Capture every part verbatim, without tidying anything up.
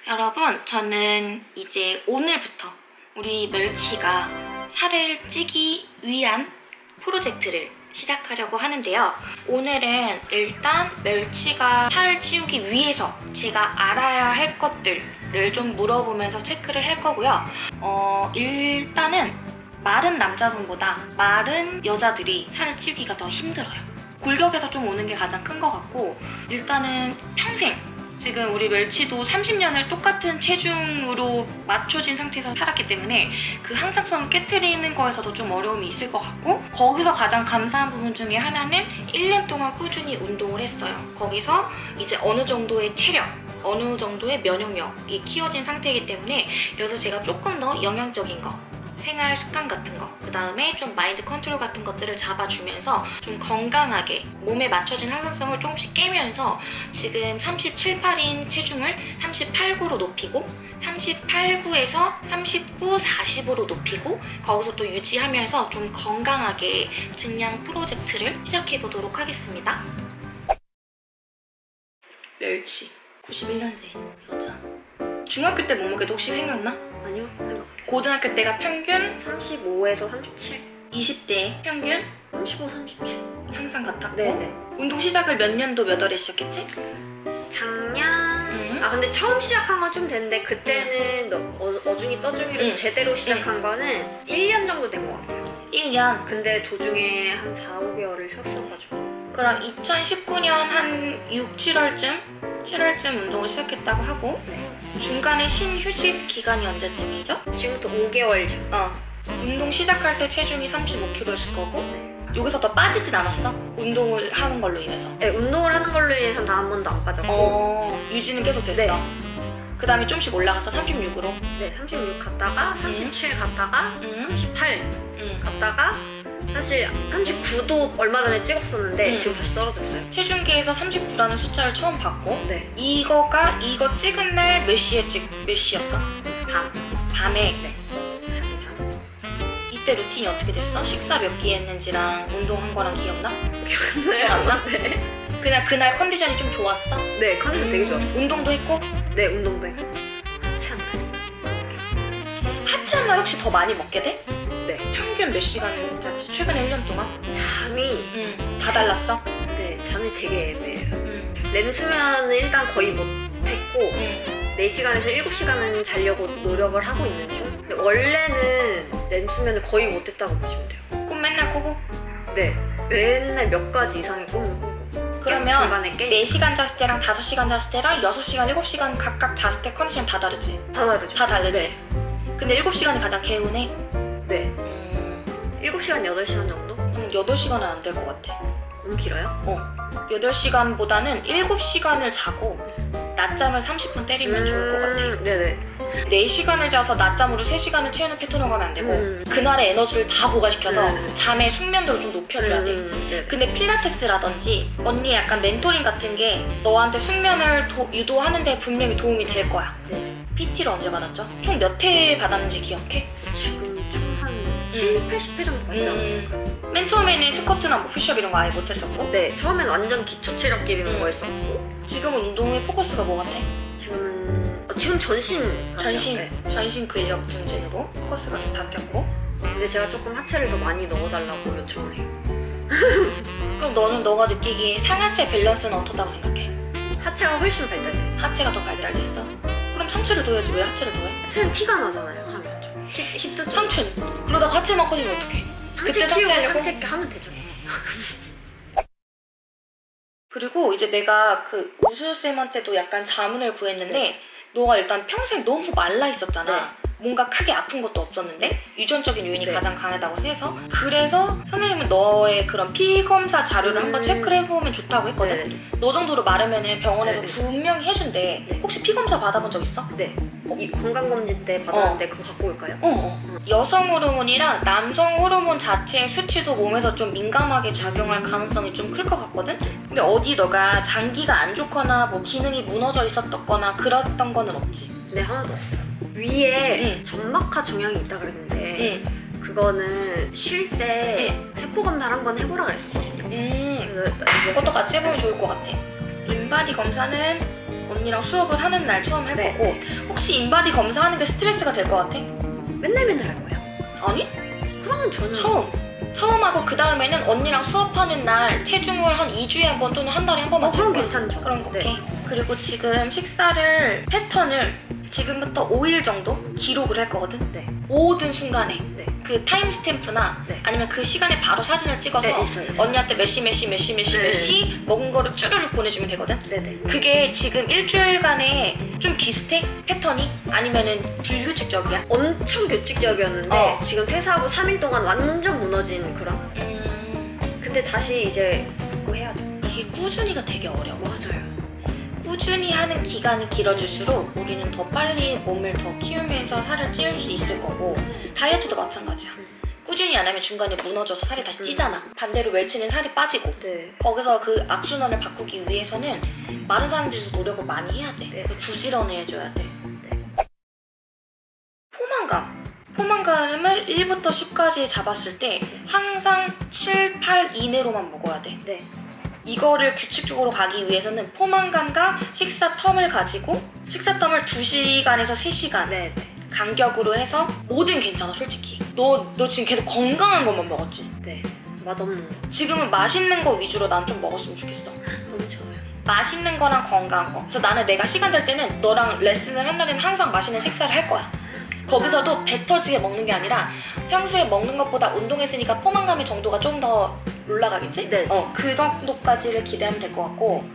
여러분, 저는 이제 오늘부터 우리 멸치가 살을 찌기 위한 프로젝트를 시작하려고 하는데요. 오늘은 일단 멸치가 살을 찌우기 위해서 제가 알아야 할 것들을 좀 물어보면서 체크를 할 거고요. 어, 일단은 마른 남자분보다 마른 여자들이 살을 찌우기가 더 힘들어요. 골격에서 좀 오는 게 가장 큰 것 같고, 일단은 평생 지금 우리 멸치도 삼십 년을 똑같은 체중으로 맞춰진 상태에서 살았기 때문에 그 항상성을 깨트리는 거에서도 좀 어려움이 있을 것 같고, 거기서 가장 감사한 부분 중에 하나는 일 년 동안 꾸준히 운동을 했어요. 거기서 이제 어느 정도의 체력, 어느 정도의 면역력이 키워진 상태이기 때문에 여기서 제가 조금 더 영양적인 거, 생활 습관 같은 거, 그 다음에 좀 마인드 컨트롤 같은 것들을 잡아주면서 좀 건강하게 몸에 맞춰진 항상성을 조금씩 깨면서 지금 삼십칠, 팔인 체중을 삼십팔, 구로 높이고 삼십팔, 구에서 삼십구, 사십으로 높이고 거기서 또 유지하면서 좀 건강하게 증량 프로젝트를 시작해보도록 하겠습니다. 멸치 구십일 년생 여자. 중학교 때 몸무게도 혹시 생각나? 아니요, 생각. 고등학교 때가 평균 삼십오에서 삼십칠. 이십 대 평균 삼십오, 삼십칠. 항상 같았고. 네네. 운동 시작을 몇 년도 몇 월에 시작했지? 작년. 응. 아 근데 처음 시작한 건 좀 됐는데 그때는 응. 어, 어중이 떠중이로 응. 제대로 시작한 응. 거는 일 년 정도 된 것 같아요. 일 년. 근데 도중에 한 사, 오 개월을 쉬었어가지고. 그럼 이천십구 년 한 육, 칠월쯤? 칠월쯤 운동을 시작했다고 하고. 네. 중간에 쉰 휴식 기간이 언제쯤이죠? 지금부터 오 개월 전. 어. 운동 시작할 때 체중이 삼십오 킬로그램였을 거고. 네. 여기서 더 빠지진 않았어? 운동을 하는 걸로 인해서. 네, 운동을 하는 걸로 인해서 단 한 번도 안 빠졌고. 어, 유지는 계속 됐어. 네. 그 다음에 좀씩 올라가서 삼십육으로. 네, 삼십육 갔다가 삼십칠 음. 갔다가 음. 삼십팔 음. 갔다가 사실 삼십구도 얼마 전에 찍었었는데 음. 지금 다시 떨어졌어요. 체중계에서 삼십구라는 숫자를 처음 봤고. 네. 이거가 이거 찍은 날 몇 시에 찍, 몇 시였어? 밤. 밤에. 네. 자기 전. 이때 루틴이 어떻게 됐어? 식사 몇 끼 했는지랑 운동한 거랑 기억나? 기억나요? 안 나? 네. 그냥 그날 컨디션이 좀 좋았어? 네, 컨디션 음. 되게 좋았어. 운동도 했고? 네, 운동도 했고. 하체 한 날. 하체 한 날 혹시 더 많이 먹게 돼? 네. 평균 몇 시간 잤지? 최근에 일 년 동안? 잠이 응. 다 달랐어? 네, 잠이 되게 애매해요. 응. 렘 수면은 일단 거의 못 했고 응. 네 시간에서 일곱 시간은 자려고 노력을 하고 있는 중. 근데 원래는 렘 수면을 거의 못 했다고 보시면 돼요. 꿈 맨날 꾸고? 네. 맨날 몇 가지 이상의 꿈을 꾸고. 그러면 중간에 게임. 네 시간 잤을 때랑 다섯 시간 잤을 때랑 여섯 시간, 일곱 시간 각각 잤을 때 컨디션 다 다르지? 다 다르죠. 다 다르지? 네. 근데 일곱 시간이 가장 개운해? 네. 음... 일곱 시간, 여덟 시간 정도? 음, 여덟 시간은 안 될 것 같아. 너무 길어요? 어. 여덟 시간보다는 일곱 시간을 자고 낮잠을 삼십 분 때리면 음... 좋을 것 같아. 네네. 네 시간을 자서 낮잠으로 세 시간을 채우는 패턴으로 가면 안 되고 음... 그날의 에너지를 다 보관시켜서 음... 잠의 숙면도를 좀 높여줘야 돼. 음... 네. 근데 필라테스라든지 언니의 약간 멘토링 같은 게 너한테 숙면을 도, 유도하는 데 분명히 도움이 될 거야. 네. 피티를 언제 받았죠? 총 몇 회 받았는지 기억해? 지금 총 한 칠, 팔십 회 정도 받지 않았을까? 음, 맨 처음에는 스쿼트나 뭐 푸시업 이런 거 아예 못했었고 네, 처음엔 완전 기초 체력 기르는 음. 거 했었고 지금은 운동의 포커스가 뭐 같아? 지금은 어, 지금 전신 같아요. 전신, 네. 전신 근력 증진으로 포커스가 좀 바뀌었고. 근데 제가 조금 하체를 더 많이 넣어달라고 요청을 해요. 그럼 너는 너가 느끼기에 상하체 밸런스는 어떻다고 생각해? 하체가 훨씬 발달됐어요. 하체가 더 발달됐어? 그럼 상체를 둬야지 왜 하체를 더해? 하체는 티가 나잖아요, 하면 좀. 히, 히트 좀. 상체는? 그러다가 하체만 커지면 어떡해? 상체 그때 키우고 상체 하려고? 상체 하면 되죠. 그리고 이제 내가 그 우수쌤한테도 약간 자문을 구했는데 네. 너가 일단 평생 너무 말라 있었잖아. 네. 뭔가 크게 아픈 것도 없었는데 유전적인 요인이 네. 가장 강하다고 해서 그래서 선생님은 너의 그런 피 검사 자료를 음... 한번 체크를 해보면 좋다고 했거든. 네네. 너 정도로 마르면 병원에서 네네. 분명히 해준대. 네. 혹시 피 검사 받아본 적 있어? 네. 이 건강검진 때 받았는데 그거 갖고 올까요? 어, 어. 음. 여성 호르몬이랑 남성 호르몬 자체의 수치도 몸에서 좀 민감하게 작용할 가능성이 좀 클 것 같거든? 근데 어디 너가 장기가 안 좋거나 뭐 기능이 무너져 있었거나 그랬던 거는 없지? 네, 하나도 없어요. 위에 응. 점막하 종양이 있다 그랬는데 응. 그거는 쉴 때 응. 세포 검사를 한번 해보라 그랬거든요. 음. 그래서 이제 그것도 같이 해보면 좋을 것 같아. 인바디 검사는 언니랑 수업을 하는 날 처음 할 네. 거고 혹시 인바디 검사하는 게 스트레스가 될 것 같아? 맨날 맨날 할 거예요? 아니? 그러면 저는 처음! 처음 하고 그 다음에는 언니랑 수업하는 날 체중을 한 이 주에 한 번 또는 한 달에 한 번만 어, 그럼 잴 거야. 괜찮죠. 그럼 오케이. 네. 그리고 지금 식사를 패턴을 지금부터 오 일 정도 기록을 할 거거든? 네. 모든 순간에 네. 그 타임스탬프나 네. 아니면 그 시간에 바로 사진을 찍어서 네, 있어요, 있어요. 언니한테 몇 시 몇 시 몇 시 몇 시 네. 몇 시 먹은 거를 쭈르륵 보내주면 되거든? 네네. 그게 지금 일주일간에 좀 비슷해? 패턴이? 아니면은 불규칙적이야? 엄청 규칙적이었는데 어. 지금 퇴사하고 삼 일 동안 완전 무너진 그런. 음... 근데 다시 이제 복구해야죠. 이게 꾸준히가 되게 어려워. 맞아요. 꾸준히 하는 기간이 길어질수록 우리는 더 빨리 몸을 더 키우면서 살을 찌울 수 있을 거고 다이어트도 마찬가지야. 꾸준히 안 하면 중간에 무너져서 살이 다시 찌잖아. 반대로 멸치는 살이 빠지고 네. 거기서 그 악순환을 바꾸기 위해서는 마른 사람들도 노력을 많이 해야 돼. 네. 부지런해져야 돼. 네. 포만감. 포만감을 일부터 십까지 잡았을 때 항상 칠, 팔 이내로만 먹어야 돼. 네. 이거를 규칙적으로 가기 위해서는 포만감과 식사 텀을 가지고 식사 텀을 두 시간에서 세 시간 네. 네. 간격으로 해서 뭐든 괜찮아 솔직히. 너, 너 지금 계속 건강한 것만 먹었지? 네. 맛없는 거. 지금은 맛있는 거 위주로 난 좀 먹었으면 좋겠어. 너무 좋아요. 맛있는 거랑 건강한 거. 그래서 나는 내가 시간 될 때는 너랑 레슨을 한 날에는 항상 맛있는 식사를 할 거야. 거기서도 배 터지게 먹는 게 아니라 평소에 먹는 것보다 운동했으니까 포만감의 정도가 좀 더 올라가겠지? 네. 어, 그 정도까지를 기대하면 될 것 같고.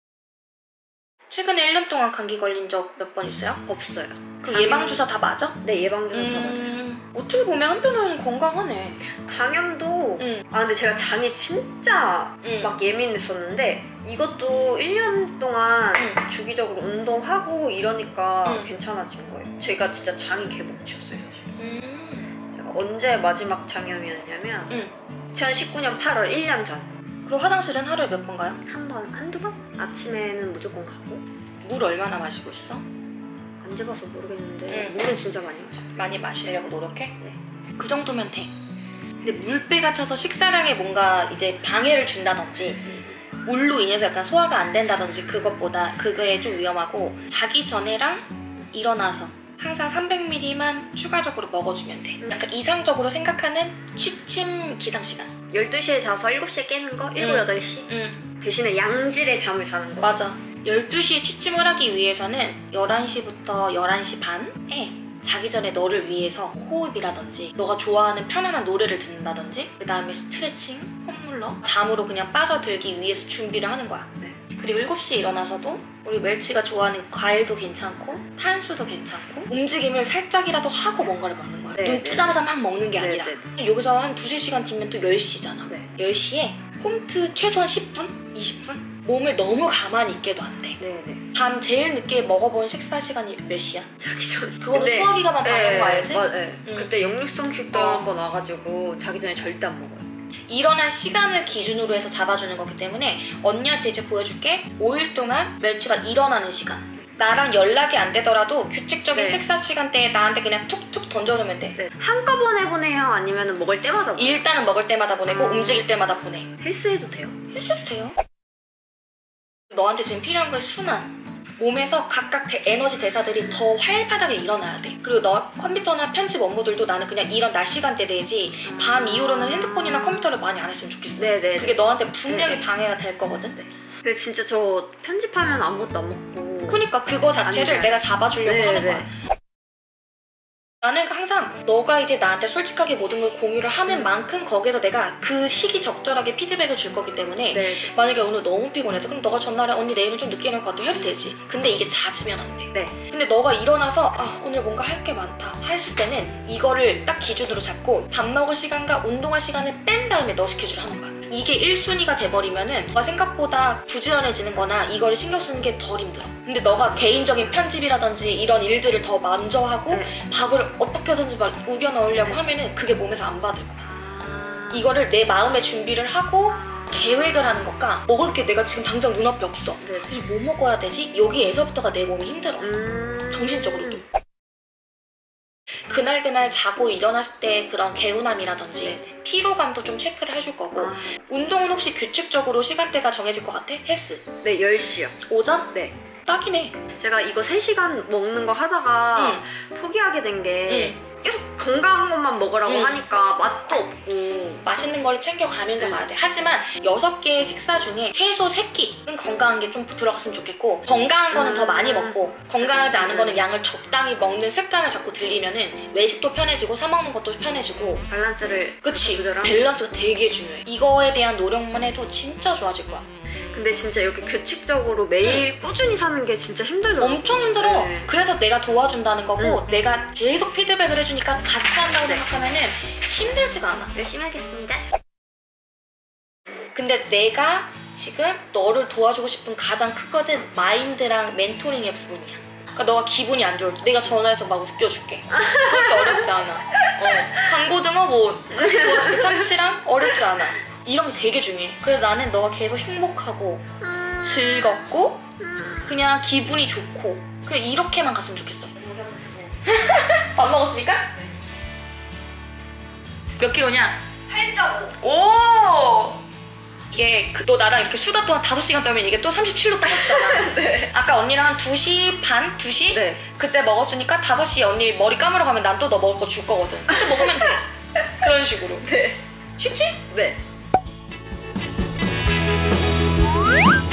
최근에 일 년 동안 감기 걸린 적 몇 번 있어요? 없어요. 그 장염- 예방주사 다 맞아? 네, 예방주사 다 맞아요. 음, 어떻게 보면 한편으로는 건강하네. 장염도 응. 아 근데 제가 장이 진짜 응. 막 예민했었는데 이것도 일 년 동안 응. 주기적으로 운동하고 이러니까 응. 괜찮아진 거예요. 제가 진짜 장이 개복치였어요 사실. 음. 제가 언제 마지막 장염이었냐면 응. 이천십구 년 팔월 일 년 전. 그리고 화장실은 하루에 몇 번 가요? 한 번, 한두 번? 아침에는 무조건 가고 물 얼마나 마시고 있어? 안 재봐서 모르겠는데 응. 물은 진짜 많이 마셔요. 많이 마시려고 노력해? 네. 그 정도면 돼. 근데 물배가 차서 식사량에 뭔가 이제 방해를 준다든지 물로 인해서 약간 소화가 안 된다든지 그것보다 그게 좀 위험하고 자기 전에랑 일어나서 항상 삼백 밀리리터만 추가적으로 먹어주면 돼. 약간 이상적으로 생각하는 취침 기상시간. 열두 시에 자서 일곱 시에 깨는 거? 일곱, 응. 여덟 시? 응. 대신에 양질의 잠을 자는 거. 맞아. 열두 시에 취침을 하기 위해서는 열한 시부터 열한 시 반에 자기 전에 너를 위해서 호흡이라든지 너가 좋아하는 편안한 노래를 듣는다든지 그 다음에 스트레칭, 홈물러 잠으로 그냥 빠져들기 위해서 준비를 하는 거야. 네. 그리고 일곱 시에 일어나서도 우리 멸치가 좋아하는 과일도 괜찮고 탄수도 괜찮고 움직임을 살짝이라도 하고 뭔가를 먹는 거야. 네, 눈 네. 뜨자마자 막 먹는 게 네, 아니라 네, 여기서 한 두세 시간 뒤면 또 열 시잖아. 네. 열 시에 홈트 최소한 십 분? 이십 분? 몸을 너무 가만히 있게도 안 돼. 네네. 밤 제일 늦게 먹어본 식사 시간이 몇 시야? 자기 전. 그거는 소화기가만 방해하는 거 알지? 맞, 네. 응. 그때 역류성 식도 어. 한번 와가지고 자기 전에 절대 안 먹어요. 일어날 시간을 기준으로 해서 잡아주는 거기 때문에 언니한테 이제 보여줄게. 오 일 동안 멸치가 일어나는 시간. 나랑 연락이 안 되더라도 규칙적인 네. 식사 시간대에 나한테 그냥 툭툭 던져놓으면 돼. 네. 한꺼번에 보내요? 아니면 먹을 때마다 보내요? 일단은 먹을 때마다 보내고 음. 움직일 때마다 보내. 헬스해도 돼요? 해줘도 돼요. 너한테 지금 필요한 건 순환. 몸에서 각각 대, 에너지 대사들이 더 활발하게 일어나야 돼. 그리고 너 컴퓨터나 편집 업무들도 나는 그냥 이런 낮 시간대 되지 밤 이후로는 핸드폰이나 컴퓨터를 많이 안 했으면 좋겠어. 네네. 그게 너한테 분명히 네. 방해가 될 거거든. 근데 진짜 저 편집하면 아무것도 안 먹고. 그니까 그거 자체를 안 내가 잡아주려고 네, 하는 네. 거야. 나는 항상 너가 이제 나한테 솔직하게 모든 걸 공유를 하는 만큼 거기서 내가 그 시기 적절하게 피드백을 줄 거기 때문에 네. 만약에 오늘 너무 피곤해서 그럼 너가 전날에 언니 내일은 좀 늦게 일어날 것 같아 해도 되지. 근데 이게 잦으면 안 돼. 네. 근데 너가 일어나서 아 오늘 뭔가 할 게 많다 했을 때는 이거를 딱 기준으로 잡고 밥 먹을 시간과 운동할 시간을 뺀 다음에 너 스케줄 하는 거야. 이게 일 순위가 돼버리면은 너가 생각보다 부지런해지는 거나 이거를 신경 쓰는 게 덜 힘들어. 근데 너가 개인적인 편집이라든지 이런 일들을 더 먼저 하고 네. 밥을 어떻게든지 막 우겨 넣으려고 하면은 그게 몸에서 안 받을 거야. 아... 이거를 내 마음의 준비를 하고 계획을 하는 것과 먹을 게 내가 지금 당장 눈앞에 없어. 네. 그래서 뭐 먹어야 되지? 여기에서부터가 내 몸이 힘들어. 음... 정신적으로도. 그날그날 자고 일어났을 때 그런 개운함이라든지 네네. 피로감도 좀 체크를 해줄 거고. 아. 운동은 혹시 규칙적으로 시간대가 정해질 것 같아? 헬스? 네, 열 시요. 오전? 네. 딱이네. 제가 이거 세 시간 먹는 거 하다가 포기하게 된 게 계속 건강한 것만 먹으라고 응. 하니까 맛도 없고. 맛있는 걸 챙겨가면서 응. 가야 돼. 하지만 여섯 개의 식사 중에 최소 세 끼는 건강한 게 좀 들어갔으면 좋겠고, 건강한 거는 음. 더 많이 먹고 건강하지 않은 음. 거는 양을 적당히 먹는 습관을 자꾸 들리면은 외식도 편해지고 사 먹는 것도 편해지고. 밸런스를 그치? 조절하고. 밸런스가 되게 중요해. 이거에 대한 노력만 해도 진짜 좋아질 거야. 근데 진짜 이렇게 규칙적으로 매일 꾸준히 사는 게 진짜 힘들더라고요. 엄청 힘들어. 네. 그래서 내가 도와준다는 거고, 응. 내가 계속 피드백을 해주니까 같이 한다고 네. 생각하면은 힘들지가 않아. 열심히 하겠습니다. 근데 내가 지금 너를 도와주고 싶은 가장 크거든 마인드랑 멘토링의 부분이야. 그러니까 너가 기분이 안 좋을 때 내가 전화해서 막 웃겨줄게. 그렇게 어렵지 않아. 어. 강고등어 뭐 도와줄게. 참치랑 어렵지 않아. 이런 게 되게 중요해. 그래서 나는 너가 계속 행복하고 음. 즐겁고 음. 그냥 기분이 좋고 그냥 이렇게만 갔으면 좋겠어. 밥 먹었습니까? 몇 킬로냐? 팔 점 오. 오! 이게 그, 너 나랑 이렇게 수다 또 한 다섯 시간 떨면 이게 또 삼십칠 로 떨어지잖아. 네. 아까 언니랑 한 두 시 반? 두 시? 네. 그때 먹었으니까 다섯 시에 언니 머리 감으러 가면 난 또 너 먹을 거 줄 거거든. 그때 먹으면 돼. 그런 식으로. 네. 쉽지? 네.